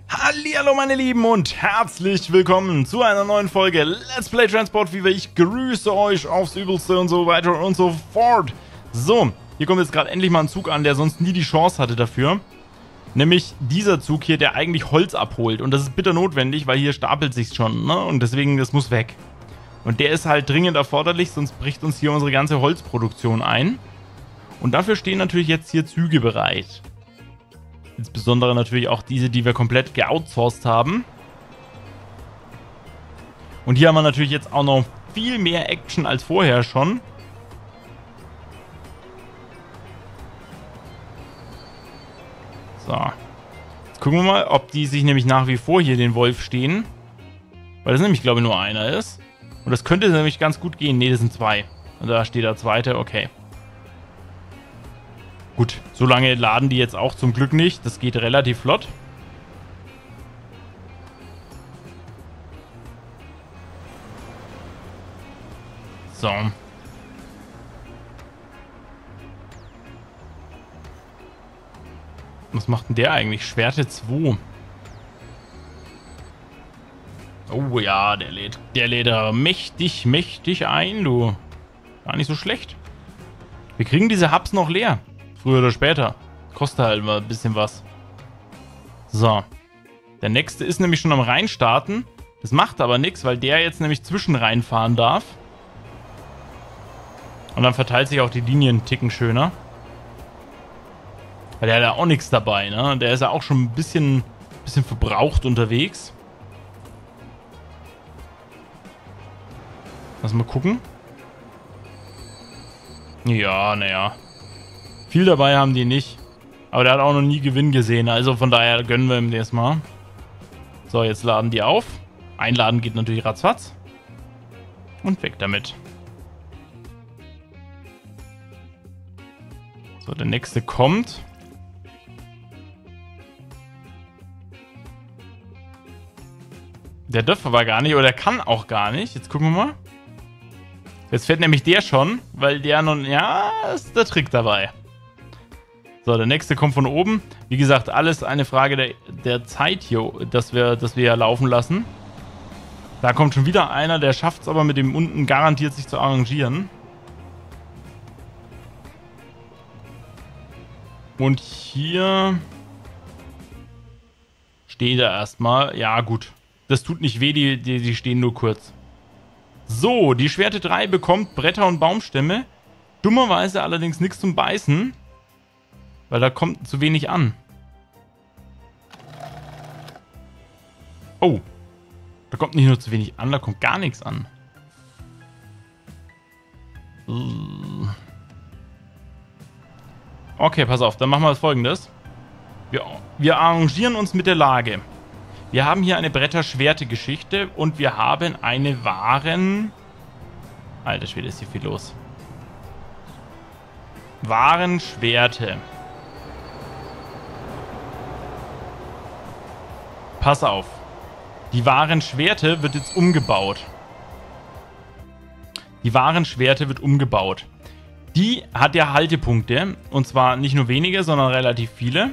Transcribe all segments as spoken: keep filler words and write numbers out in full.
Hallihallo meine Lieben und herzlich willkommen zu einer neuen Folge Let's Play Transport Fever. Ich grüße euch aufs Übelste und so weiter und so fort. So, hier kommt jetzt gerade endlich mal ein Zug an, der sonst nie die Chance hatte dafür. Nämlich dieser Zug hier, der eigentlich Holz abholt. Und das ist bitter notwendig, weil hier stapelt sich schon, ne? Und deswegen, das muss weg. Und der ist halt dringend erforderlich, sonst bricht uns hier unsere ganze Holzproduktion ein. Und dafür stehen natürlich jetzt hier Züge bereit. Insbesondere natürlich auch diese, die wir komplett geoutsourced haben. Und hier haben wir natürlich jetzt auch noch viel mehr Action als vorher schon. So. Jetzt gucken wir mal, ob die sich nämlich nach wie vor hier den Wolf stehen. Weil das nämlich, glaube ich, nur einer ist. Und das könnte nämlich ganz gut gehen. Ne, das sind zwei. Und da steht der zweite, okay. Gut, so lange laden die jetzt auch zum Glück nicht. Das geht relativ flott. So. Was macht denn der eigentlich? Schwerte zwei. Oh ja, der lädt, der lädt da mächtig, mächtig ein, du. Gar nicht so schlecht. Wir kriegen diese Hubs noch leer. Früher oder später. Kostet halt mal ein bisschen was. So. Der nächste ist nämlich schon am Reinstarten. Das macht aber nichts, weil der jetzt nämlich zwischen reinfahren darf. Und dann verteilt sich auch die Linie einen Ticken schöner. Weil der hat ja auch nichts dabei, ne? Der ist ja auch schon ein bisschen, bisschen verbraucht unterwegs. Lass mal gucken. Ja, naja. Viel dabei haben die nicht. Aber der hat auch noch nie Gewinn gesehen. Also von daher gönnen wir ihm das mal. So, jetzt laden die auf. Einladen geht natürlich ratzfatz. Und weg damit. So, der nächste kommt. Der darf aber gar nicht, oder der kann auch gar nicht. Jetzt gucken wir mal. Jetzt fährt nämlich der schon, weil der nun, ja, ist der Trick dabei. So, der nächste kommt von oben. Wie gesagt, alles eine Frage der, der Zeit hier, dass wir, dass wir ja laufen lassen. Da kommt schon wieder einer, der schafft es aber mit dem unten garantiert sich zu arrangieren. Und hier steht er erstmal. Ja, gut. Das tut nicht weh, die, die, die stehen nur kurz. So, die Schwerte drei bekommt Bretter und Baumstämme. Dummerweise allerdings nichts zum Beißen. Weil da kommt zu wenig an. Oh. Da kommt nicht nur zu wenig an, da kommt gar nichts an. Okay, pass auf, dann machen wir Folgendes. Wir, wir arrangieren uns mit der Lage. Wir haben hier eine Bretter-Schwerte-Geschichte und wir haben eine Waren... Alter Schwede, ist hier viel los. Waren-Schwerte. Pass auf. Die Waren-Schwerte wird jetzt umgebaut. Die Waren-Schwerte wird umgebaut. Die hat ja Haltepunkte. Und zwar nicht nur wenige, sondern relativ viele.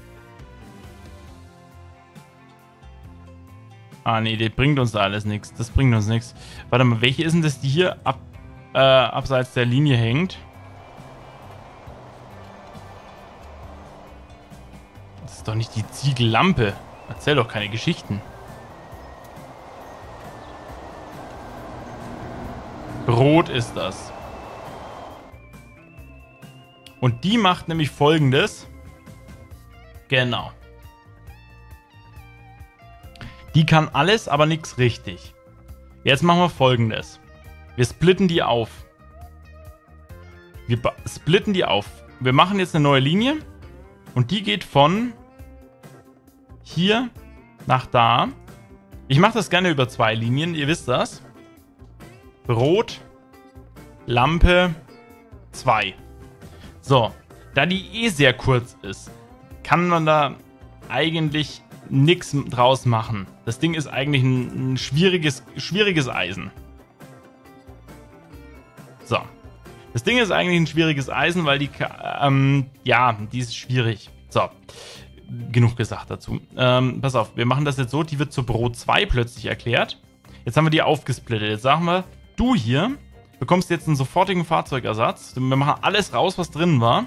Ah, nee, das bringt uns da alles nichts. Das bringt uns nichts. Warte mal, welche ist denn das, die hier ab, äh, abseits der Linie hängt? Das ist doch nicht die Ziegellampe. Erzähl doch keine Geschichten. Rot ist das. Und die macht nämlich Folgendes. Genau. Die kann alles, aber nichts richtig. Jetzt machen wir Folgendes. Wir splitten die auf. Wir splitten die auf. Wir machen jetzt eine neue Linie. Und die geht von hier nach da. Ich mache das gerne über zwei Linien, ihr wisst das. Rot, Lampe, zwei. So, da die eh sehr kurz ist, kann man da eigentlich nichts draus machen. Das Ding ist eigentlich ein, ein schwieriges, schwieriges Eisen. So. Das Ding ist eigentlich ein schwieriges Eisen, weil die, ähm, ja, die ist schwierig. So. genug gesagt dazu. Ähm, pass auf, wir machen das jetzt so, die wird zur Brot zwei plötzlich erklärt. Jetzt haben wir die aufgesplittet. Jetzt sagen wir, du hier bekommst jetzt einen sofortigen Fahrzeugersatz. Wir machen alles raus, was drin war.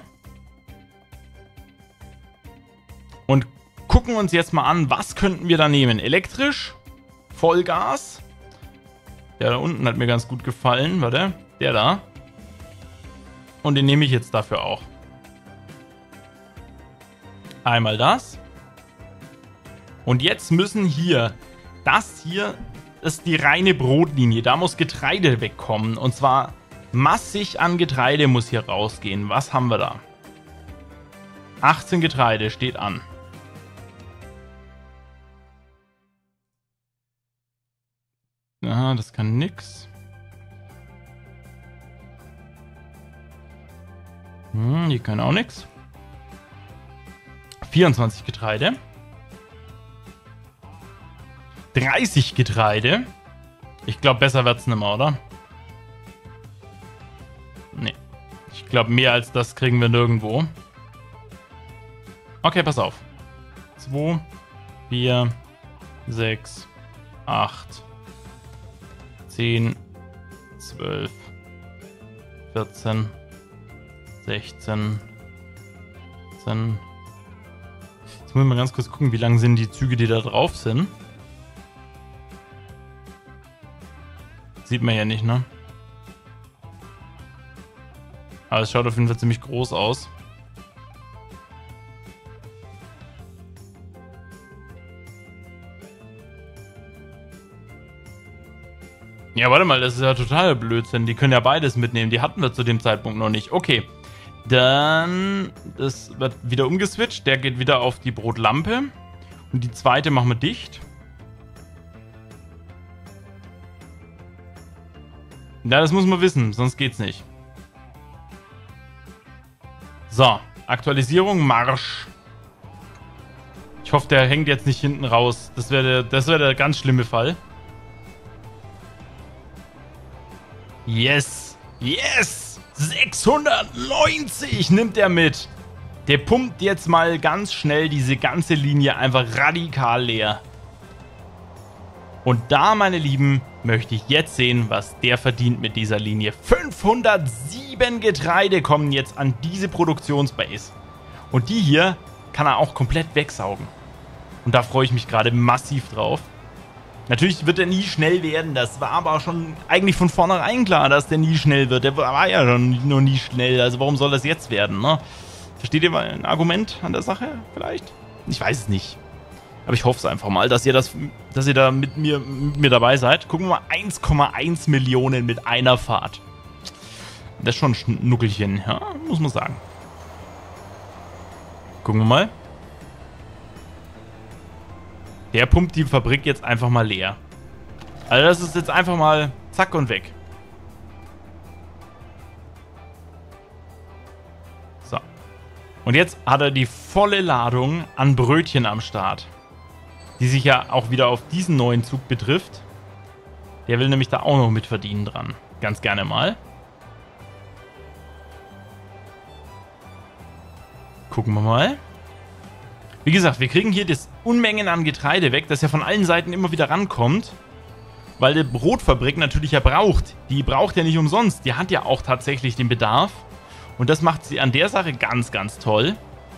Und gucken uns jetzt mal an, was könnten wir da nehmen? Elektrisch, Vollgas. Der da unten hat mir ganz gut gefallen. Warte, der da. Und den nehme ich jetzt dafür auch. Einmal das. Und jetzt müssen hier, das hier ist die reine Brotlinie. Da muss Getreide wegkommen. Und zwar massig an Getreide muss hier rausgehen. Was haben wir da? achtzehn Getreide steht an. Aha, das kann nix. Hm, die können auch nix. vierundzwanzig Getreide. dreißig Getreide. Ich glaube, besser wird's nicht mehr, oder? Nee. Ich glaube, mehr als das kriegen wir nirgendwo. Okay, pass auf. zwei, vier, sechs, acht, zehn, zwölf, vierzehn, sechzehn, siebzehn. Jetzt muss ich mal ganz kurz gucken, wie lang sind die Züge, die da drauf sind. Sieht man ja nicht, ne? Aber es schaut auf jeden Fall ziemlich groß aus. Ja, warte mal, das ist ja total Blödsinn. Die können ja beides mitnehmen. Die hatten wir zu dem Zeitpunkt noch nicht. Okay. Dann, das wird wieder umgeswitcht. Der geht wieder auf die Brotlampe. Und die zweite machen wir dicht. Ja, das muss man wissen, sonst geht's nicht. So, Aktualisierung, Marsch. Ich hoffe, der hängt jetzt nicht hinten raus. Das wäre der, das wäre der ganz schlimme Fall. Yes! Yes! sechshundertneunzig nimmt er mit. Der pumpt jetzt mal ganz schnell diese ganze Linie einfach radikal leer. Und da, meine Lieben, möchte ich jetzt sehen, was der verdient mit dieser Linie. fünfhundertsieben Getreide kommen jetzt an diese Produktionsbase. Und die hier kann er auch komplett wegsaugen. Und da freue ich mich gerade massiv drauf. Natürlich wird er nie schnell werden, das war aber schon eigentlich von vornherein klar, dass der nie schnell wird. Der war ja schon noch nie schnell, also warum soll das jetzt werden, ne? Versteht ihr mal ein Argument an der Sache vielleicht? Ich weiß es nicht. Aber ich hoffe es einfach mal, dass ihr das, dass ihr da mit mir, mit mir dabei seid. Gucken wir mal, eins Komma eins Millionen mit einer Fahrt. Das ist schon ein Schnuckelchen, ja, muss man sagen. Gucken wir mal. Der pumpt die Fabrik jetzt einfach mal leer. Also das ist jetzt einfach mal zack und weg. So. Und jetzt hat er die volle Ladung an Brötchen am Start. Die sich ja auch wieder auf diesen neuen Zug betrifft. Der will nämlich da auch noch mitverdienen dran. Ganz gerne mal. Gucken wir mal. Wie gesagt, wir kriegen hier das Unmengen an Getreide weg, das ja von allen Seiten immer wieder rankommt. Weil die Brotfabrik natürlich ja braucht. Die braucht ja nicht umsonst. Die hat ja auch tatsächlich den Bedarf. Und das macht sie an der Sache ganz, ganz toll.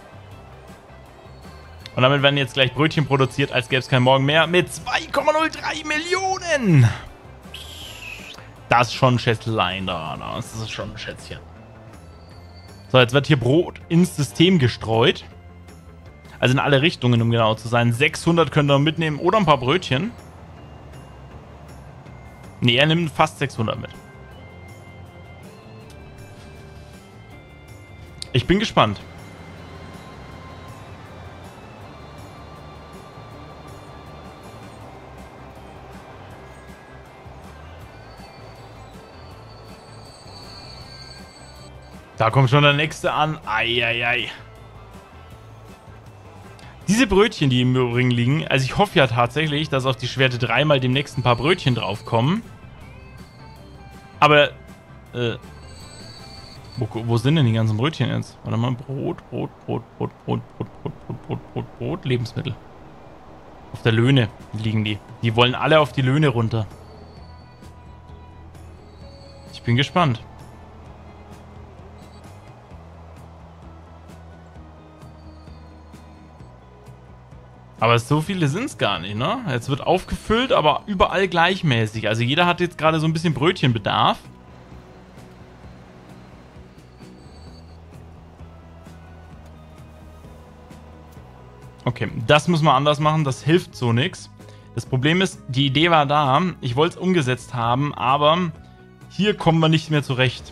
Und damit werden jetzt gleich Brötchen produziert, als gäbe es kein Morgen mehr, mit zwei Komma null drei Millionen. Das ist schon ein Schätzlein da. Das ist schon ein Schätzchen. So, jetzt wird hier Brot ins System gestreut. Also in alle Richtungen, um genau zu sein. sechshundert könnt ihr mitnehmen oder ein paar Brötchen. Ne, er nimmt fast sechshundert mit. Ich bin gespannt. Da kommt schon der nächste an. Eieiei. Diese Brötchen, die im Übrigen liegen, also ich hoffe ja tatsächlich, dass auf die Schwerte dreimal demnächst ein paar Brötchen draufkommen. Aber, äh, Wo, wo sind denn die ganzen Brötchen jetzt? Warte mal, Brot, Brot, Brot, Brot, Brot, Brot, Brot, Brot, Brot, Brot, Brot, Lebensmittel. Auf der Löhne liegen die. Die wollen alle auf die Löhne runter. Ich bin gespannt. Aber so viele sind es gar nicht, ne? Jetzt wird aufgefüllt, aber überall gleichmäßig. Also jeder hat jetzt gerade so ein bisschen Brötchenbedarf. Okay, das müssen wir anders machen, das hilft so nichts. Das Problem ist, die Idee war da, ich wollte es umgesetzt haben, aber hier kommen wir nicht mehr zurecht.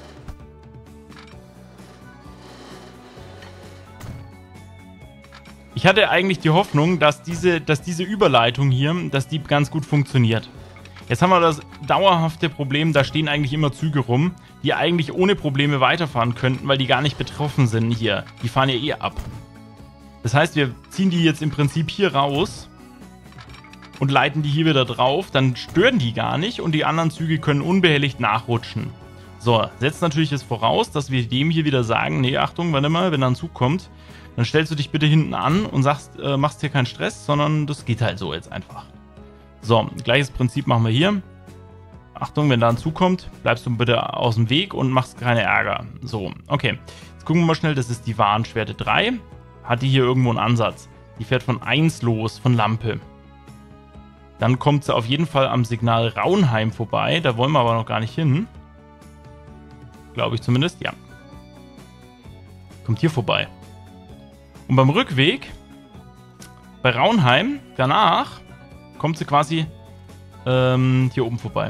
Ich hatte eigentlich die Hoffnung, dass diese, dass diese Überleitung hier, dass die ganz gut funktioniert. Jetzt haben wir das dauerhafte Problem, da stehen eigentlich immer Züge rum, die eigentlich ohne Probleme weiterfahren könnten, weil die gar nicht betroffen sind hier. Die fahren ja eh ab. Das heißt, wir ziehen die jetzt im Prinzip hier raus und leiten die hier wieder drauf. Dann stören die gar nicht und die anderen Züge können unbehelligt nachrutschen. So, setzt natürlich jetzt voraus, dass wir dem hier wieder sagen, nee, Achtung, warte mal, wenn da ein Zug kommt, dann stellst du dich bitte hinten an und sagst, äh, machst hier keinen Stress, sondern das geht halt so jetzt einfach. So, gleiches Prinzip machen wir hier. Achtung, wenn da ein Zug kommt, bleibst du bitte aus dem Weg und machst keine Ärger. So, okay. Jetzt gucken wir mal schnell, das ist die Warnschwerte drei. Hat die hier irgendwo einen Ansatz. Die fährt von eins los, von Lampe. Dann kommt sie auf jeden Fall am Signal Raunheim vorbei. Da wollen wir aber noch gar nicht hin. Glaube ich zumindest, ja. Kommt hier vorbei. Und beim Rückweg, bei Raunheim, danach, kommt sie quasi ähm, hier oben vorbei.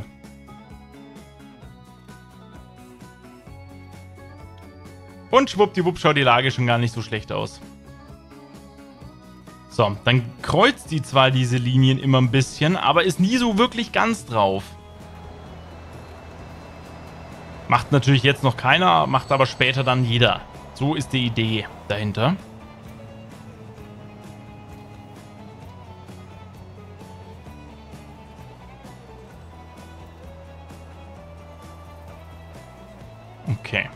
Und schwuppdiwupp schaut die Lage schon gar nicht so schlecht aus. So, dann kreuzt die zwar diese Linien immer ein bisschen, aber ist nie so wirklich ganz drauf. Macht natürlich jetzt noch keiner, macht aber später dann jeder. So ist die Idee dahinter. Okay.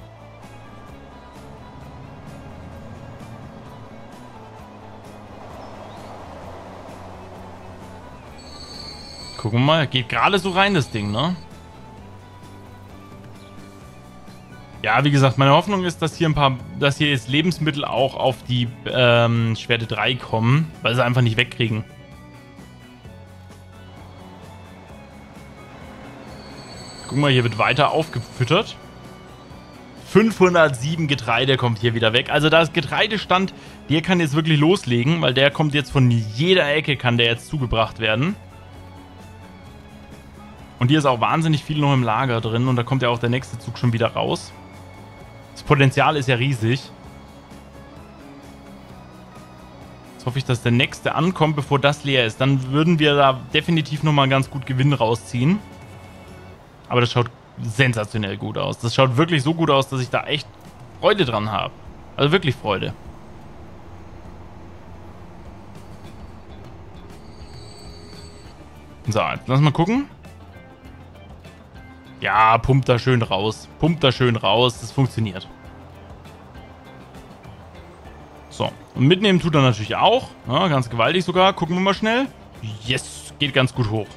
Gucken wir mal, geht gerade so rein, das Ding, ne? Ja, wie gesagt, meine Hoffnung ist, dass hier ein paar, dass hier jetzt Lebensmittel auch auf die ähm, Schwerte drei kommen, weil sie einfach nicht wegkriegen. Gucken wir, hier wird weiter aufgefüttert. fünfhundertsieben Getreide kommt hier wieder weg. Also da ist Getreidestand, der kann jetzt wirklich loslegen, weil der kommt jetzt von jeder Ecke, kann der jetzt zugebracht werden. Und hier ist auch wahnsinnig viel noch im Lager drin und da kommt ja auch der nächste Zug schon wieder raus. Das Potenzial ist ja riesig. Jetzt hoffe ich, dass der nächste ankommt, bevor das leer ist. Dann würden wir da definitiv nochmal ganz gut Gewinn rausziehen. Aber das schaut sensationell gut aus. Das schaut wirklich so gut aus, dass ich da echt Freude dran habe. Also wirklich Freude. So, jetzt lass mal gucken. Ja, pumpt da schön raus. Pumpt da schön raus. Das funktioniert. So, und mitnehmen tut er natürlich auch. Ja, ganz gewaltig sogar. Gucken wir mal schnell. Yes, geht ganz gut hoch.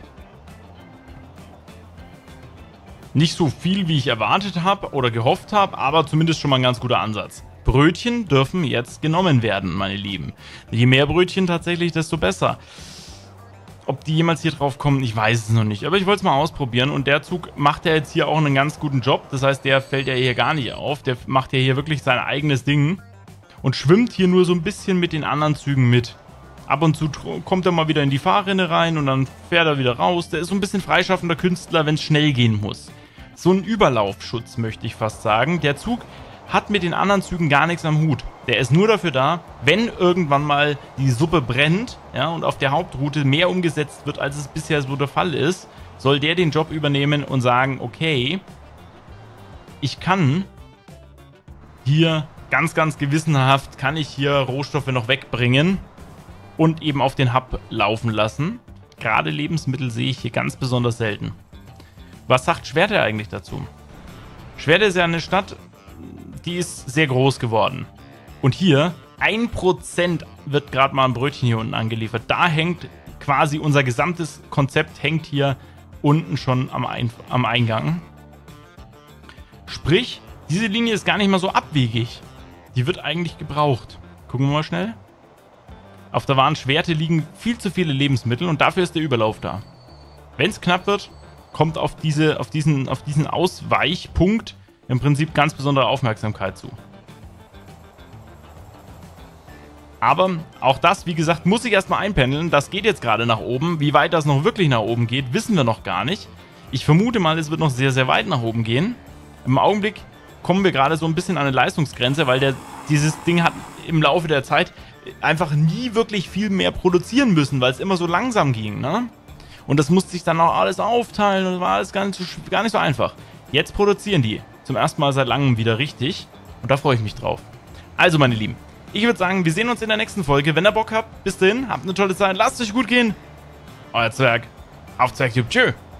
Nicht so viel, wie ich erwartet habe oder gehofft habe, aber zumindest schon mal ein ganz guter Ansatz. Brötchen dürfen jetzt genommen werden, meine Lieben. Je mehr Brötchen tatsächlich, desto besser. Ob die jemals hier drauf kommen, ich weiß es noch nicht. Aber ich wollte es mal ausprobieren und der Zug macht ja jetzt hier auch einen ganz guten Job. Das heißt, der fällt ja hier gar nicht auf. Der macht ja hier wirklich sein eigenes Ding und schwimmt hier nur so ein bisschen mit den anderen Zügen mit. Ab und zu kommt er mal wieder in die Fahrrinne rein und dann fährt er wieder raus. Der ist so ein bisschen freischaffender Künstler, wenn es schnell gehen muss. So ein Überlaufschutz, möchte ich fast sagen. Der Zug hat mit den anderen Zügen gar nichts am Hut. Der ist nur dafür da, wenn irgendwann mal die Suppe brennt, ja, und auf der Hauptroute mehr umgesetzt wird, als es bisher so der Fall ist, soll der den Job übernehmen und sagen, okay, ich kann hier ganz, ganz gewissenhaft, kann ich hier Rohstoffe noch wegbringen und eben auf den Hub laufen lassen. Gerade Lebensmittel sehe ich hier ganz besonders selten. Was sagt Schwerte eigentlich dazu? Schwerte ist ja eine Stadt, die ist sehr groß geworden. Und hier, ein Prozent wird gerade mal ein Brötchen hier unten angeliefert. Da hängt quasi unser gesamtes Konzept, hängt hier unten schon am, Ein am Eingang. Sprich, diese Linie ist gar nicht mal so abwegig. Die wird eigentlich gebraucht. Gucken wir mal schnell. Auf der Warenschwerte liegen viel zu viele Lebensmittel und dafür ist der Überlauf da. Wenn es knapp wird, kommt auf, diese, auf, diesen, auf diesen Ausweichpunkt im Prinzip ganz besondere Aufmerksamkeit zu. Aber auch das, wie gesagt, muss ich erstmal einpendeln. Das geht jetzt gerade nach oben. Wie weit das noch wirklich nach oben geht, wissen wir noch gar nicht. Ich vermute mal, es wird noch sehr, sehr weit nach oben gehen. Im Augenblick kommen wir gerade so ein bisschen an eine Leistungsgrenze, weil der, dieses Ding hat im Laufe der Zeit einfach nie wirklich viel mehr produzieren müssen, weil es immer so langsam ging, ne? Und das musste sich dann auch alles aufteilen und das war alles gar nicht, so, gar nicht so einfach. Jetzt produzieren die zum ersten Mal seit langem wieder richtig und da freue ich mich drauf. Also, meine Lieben, ich würde sagen, wir sehen uns in der nächsten Folge. Wenn ihr Bock habt, bis dahin, habt eine tolle Zeit, lasst es euch gut gehen. Euer Zwerg auf Zwergtube. Tschö.